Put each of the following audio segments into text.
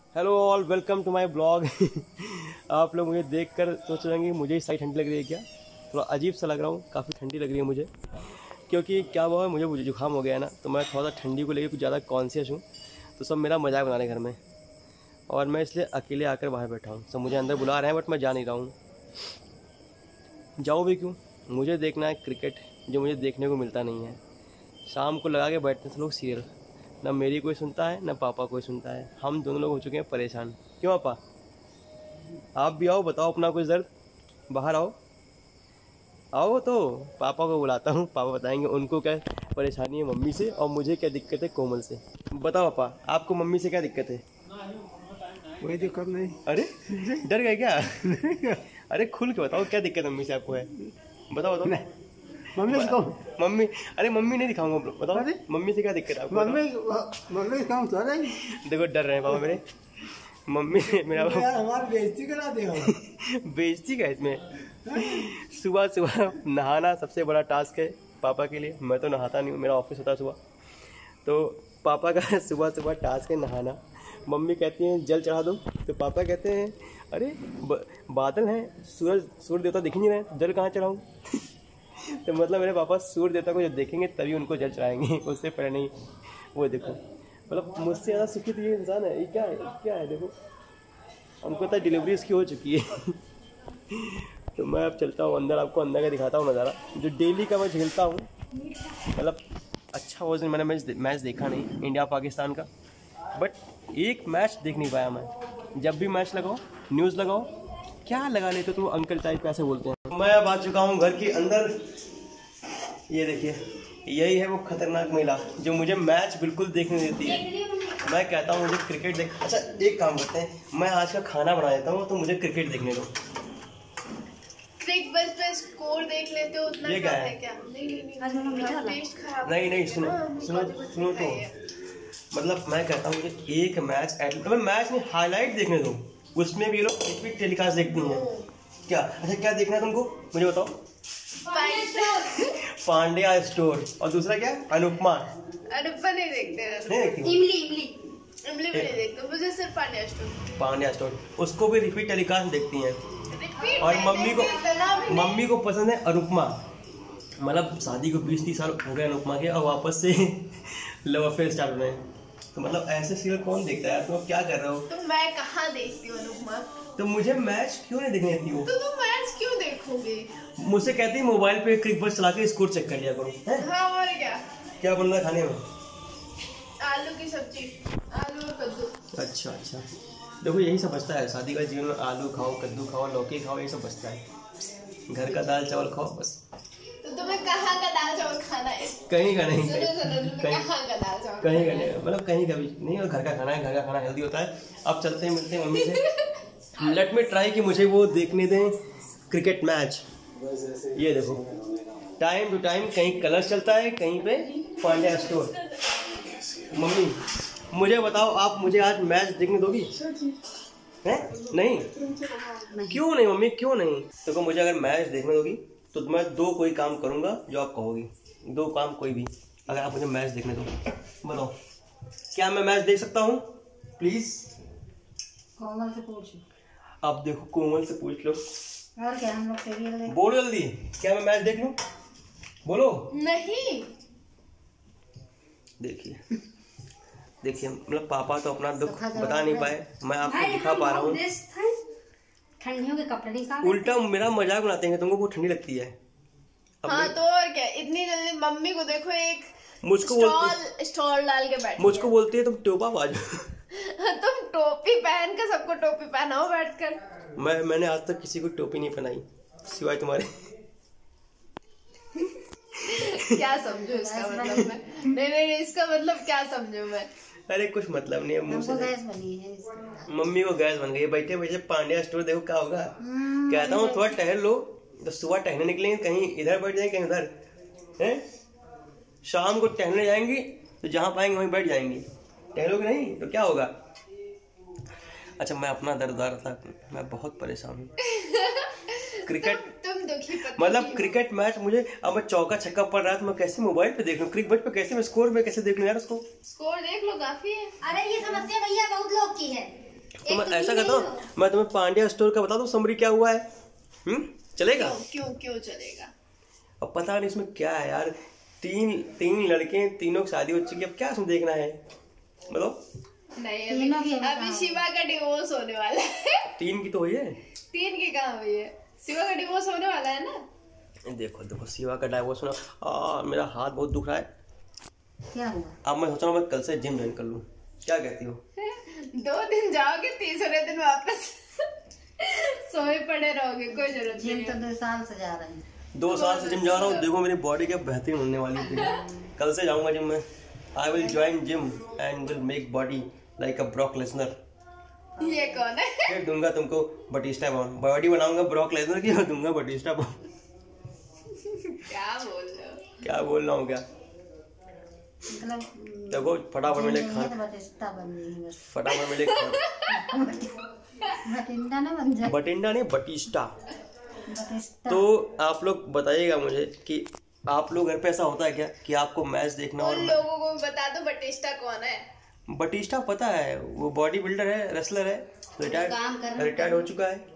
Hello all, welcome to my blog. आप लोग मुझे देखकर सोच रहे हैं कि मुझे ही सही ठंडी लग रही है क्या। थोड़ा अजीब सा लग रहा हूँ, काफ़ी ठंडी लग रही है मुझे, क्योंकि क्या हुआ है, मुझे जुकाम हो गया है ना, तो मैं थोड़ा सा ठंडी को लेकर कुछ ज़्यादा कॉन्शियस हूँ। तो सब मेरा मजाक बना रहे हैं घर में, और मैं इसलिए अकेले आकर बाहर बैठा हूँ। सब मुझे अंदर बुला रहे हैं, बट मैं जा नहीं रहा हूँ। जाओ भी क्यों, मुझे देखना है क्रिकेट, जो मुझे देखने को मिलता नहीं है। शाम को लगा के बैठते थे लोग सीरियल, ना मेरी कोई सुनता है ना पापा कोई सुनता है। हम दोनों लोग हो चुके हैं परेशान। क्यों पापा, आप भी आओ, बताओ अपना कुछ दर्द, बाहर आओ। आओ तो पापा को बुलाता हूँ, पापा बताएंगे उनको क्या परेशानी है मम्मी से, और मुझे क्या दिक्कत है कोमल से। बताओ पापा, आपको मम्मी से क्या दिक्कत है? कोई दिक्कत नहीं। अरे डर गए क्या? अरे खुल के बताओ, क्या दिक्कत मम्मी से आपको है? बताओ बताओ। मम्मी से मम्मी, अरे मम्मी नहीं दिखाऊंगा, बताओ मम्मी से क्या दिक्कत है आपको? मम्मी काम कर रहे। देखो डर रहे हैं पापा मेरे। मम्मी ने मेरा हमारी बेइज्जती करा दे। बेइज्जती का इसमें सुबह सुबह नहाना सबसे बड़ा टास्क है पापा के लिए। मैं तो नहाता नहीं हूँ, मेरा ऑफिस होता है सुबह, तो पापा का सुबह सुबह टास्क है नहाना। मम्मी कहती हैं जल चढ़ा दो, तो पापा कहते हैं अरे बादल हैं, सूर्य देवता दिख नहीं रहे, जल कहाँ चढ़ाऊँ? तो मतलब मेरे पापा सूर्य देवता को जब देखेंगे तभी उनको जल चढ़ाएंगे, उससे पहले नहीं। वो देखो, मतलब मुझसे ज़्यादा सुखी तो ये इंसान है। ये क्या है देखो, हमको पता है डिलीवरी इसकी हो चुकी है। तो मैं अब चलता हूँ अंदर, आपको अंदर का दिखाता हूँ नज़ारा जो डेली का मैं झेलता हूँ। मतलब अच्छा उस दिन मैंने मैच देखा नहीं इंडिया पाकिस्तान का, बट एक मैच देख नहीं पाया मैं। जब भी मैच लगाओ, न्यूज़ लगाओ, क्या लगा लेते तुम अंकल टाइप कैसे बोलते हैं। मैं अब आ चुका हूँ घर के अंदर। ये देखिए, यही है वो खतरनाक महिला जो मुझे मैच बिल्कुल देखने देती है। मैं कहता हूँ मुझे क्रिकेट देख। अच्छा एक काम करते हैं, मैं आज का खाना बना देता हूँ, तो मुझे क्रिकेट देखने दो। बस पे स्कोर देख लेते हो, उतना ये क्या है? क्या? नहीं, सुनो तो, मतलब मैं कहता हूँ मुझे एक मैच मतलब मैच में हाईलाइट देखने दो, उसमें भी ये लोग रिपीट टेलीकास्ट देखती हैं क्या? अच्छा क्या देखना है तुमको, मुझे बताओ। पांड्या स्टोर, और दूसरा क्या? अनुपमा नहीं देखते, इमली भी नहीं देखते, मुझे सिर्फ पांड्या स्टोर, उसको भी रिपीट टेलीकास्ट देखती हैं। और मम्मी को पसंद है अनुपमा। मतलब शादी को 20-30 साल हो गए अनुपमा के, और वापस से लव अफेयर स्टार्ट हो रहे हैं। तो मतलब ऐसे सीरियल कौन देखता है यार? तुम क्या कर रहे हो? तो मैं कहाँ देखती हूँ अनुपमा? तो मुझे मैच क्यों नहीं देखने देती हो? तो तुम मैच क्यों देखोगे? मुझसे कहती है मोबाइल पे क्रिक बस चला के स्कोर चेक कर लिया करो। हाँ, और क्या बन रहा है खाने में? आलू की सब्जी, आलू और कद्दू। अच्छा, देखो यही सब बचता है शादी का जीवन में। आलू खाओ, कद्दू खाओ, लौकी खाओ, यही सब बचता है। घर का दाल चावल खाओ बस। तो तुम्हें कहाँ का दाल चावल खाना है? कहीं का नहीं, कहाँ का दाल चावल? कहीं का नहीं, मतलब कहीं का भी नहीं। और घर का खाना है, घर का खाना हेल्दी होता है। अब चलते हैं, मिलते हैं मम्मी से। लेट मी ट्राई कि मुझे वो देखने दें क्रिकेट मैच। ये देखो, टाइम टू टाइम कहीं कलर्स चलता है, कहीं पे पांड्या स्टोर। मम्मी मुझे बताओ, आप मुझे आज मैच देखने दोगी? हैं? नहीं? क्यों नहीं मम्मी, क्यों नहीं? देखो मुझे अगर मैच देखने दोगी तो मैं कोई काम करूंगा जो आप कहोगी। 2 काम कोई भी, अगर आप मुझे मैच देखने दो। बताओ क्या मैं मैच देख सकता हूँ? प्लीज कोमल से पूछ। आप देखो, कोमल से पूछ लो। और क्या, हम लोग सीरियल बोलो जल्दी, क्या मैं मैच देख लूं? बोलो। नहीं। देखिए मतलब पापा तो अपना दुख बता नहीं पाए, मैं आपको दिखा पा रहा हूँ। ठंडियों के कपड़े निकाल। उल्टा मेरा मजाक बनाते हैं, तुमको बहुत ठंडी लगती है। हाँ तो और क्या, इतनी जल्दी मम्मी को देखो, एक मुझको स्टॉल डाल के बैठ, मुझको बोलती है तुम टोपा बाज। तुम टोपी पहन कर सबको टोपी पहनाओ बैठकर। मैंने आज तक किसी को टोपी नहीं पहनाई सिवाय तुम्हारे। क्या समझो इसका मतलब? मैं नहीं, इसका मतलब क्या समझो मैं? अरे कुछ मतलब नहीं है, मुंह से गैस बनी है। मम्मी को गैस बन गई। बैठे बैठे पांड्या स्टोर देखो क्या होगा। कहता हूँ थोड़ा टहल लो, तो सुबह टहलने निकलेंगे, कहीं इधर बैठ जाएंगे, कहीं उधर है। शाम को टहलने जाएंगी तो जहाँ पाएंगे वहीं बैठ जाएंगी। टहलोगे नहीं तो क्या होगा? अच्छा मैं अपना दर्द बता रहा था, मैं बहुत परेशान हूँ। क्रिकेट तुम दुखी मतलब क्रिकेट मैच मुझे, अब मैं चौका छक्का पड़ रहा है तो मैं कैसे मोबाइल पे देख लूँ? क्रिकेट पे कैसे मैं स्कोर पे कैसे देख लूँ यार? उसको स्कोर देख लो, काफी है। अरे ये समस्या भैया बहुत लोग की है। मैं ऐसा करता हूँ, मैं तुम्हें पांड्या स्टोर का बता दूँ समरी क्या हुआ है। चलेगा? क्यों चलेगा? अब पता नहीं इसमें क्या है यार। तीन लड़के, तीनों की शादी हो चुकी है, अब क्या इसमें देखना है बताओ? नहीं अभी शिवा का डिवोर्स होने वाला है। 3 की तो हुई है। 3 की कहाँ हुई है? शिवा का डिवोर्स होने वाला है ना। देखो शिवा का डाइवोर्स होना। मेरा हाथ बहुत दुख रहा है। क्या हुआ? अब मैं सोच रहा हूँ मैं कल से जिम ज्वाइन कर लूँ, क्या कहती हो? 2 दिन जाओगे, तीसरे दिन वापस सोए पड़े रहोगे, कोई जरूरत नहीं। जिम तो 2 साल से जा रहे हैं। 2 साल से जिम जा रहा हूँ, देखो मेरी बॉडी क्या बेहतरीन होने वाली है। कल से जाऊंगा जिम में। I will join gym and will make body like a Brock Lesnar. ये कौन है? फिर दूंगा तुमको बटिस्टा बॉडी बनाऊंगा ब्रॉक लेसनर की, और दूंगा बटिस्टा क्या बोल रहा हूँ क्या? मतलब देखो फटाफट मिले खान, फटाफट मिले खान। बटिंडा ना बन जाए। बटिंडा नहीं, बटिस्टा। तो आप लोग बताइएगा मुझे कि आप लोग घर पे ऐसा होता है क्या कि आपको मैच देखना और लोगों को बता दो बटिस्टा कौन है। बटिस्टा पता है, वो बॉडी बिल्डर है, रेसलर है, रिटायर्ड हो चुका है।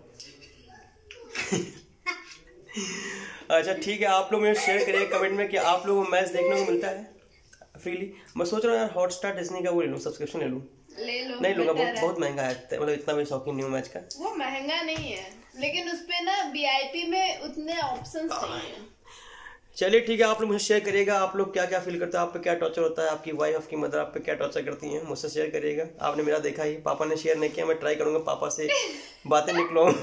अच्छा ठीक है, आप लोग मुझे शेयर करिए कमेंट में कि आप लोगों को मैच देखने को मिलता है फ्रीली। मैं सोच रहा हूँ यार हॉटस्टार डिज्नी का वो ले लूँ, सब्सक्रिप्शन ले लूँ। नहीं लूंगा, बहुत महंगा है, मतलब इतना भी शौकीन नहीं हूँ मैच का। वो महंगा नहीं है, लेकिन उसपे ना VIP में उतने ऑप्शंस नहीं है। चलिए ठीक है, आप लोग मुझे शेयर करिएगा आप लोग क्या क्या फील करते हैं, आप पे क्या टॉर्चर होता है, आपकी वाइफ आपकी मदर आप पे क्या टॉर्चर करती हैं, मुझसे शेयर करिएगा। आपने मेरा देखा ही, पापा ने शेयर नहीं किया, मैं ट्राई करूंगा पापा से बातें निकलवाऊं।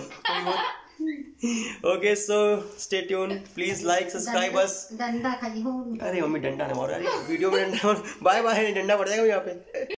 Okay so stay tuned, please like subscribe us. डंडा खाई हो। अरे मम्मी डंडा नहीं मारो यार, वीडियो में डंडा। बाय बाय, डंडा पड़ जाएगा यहाँ पे।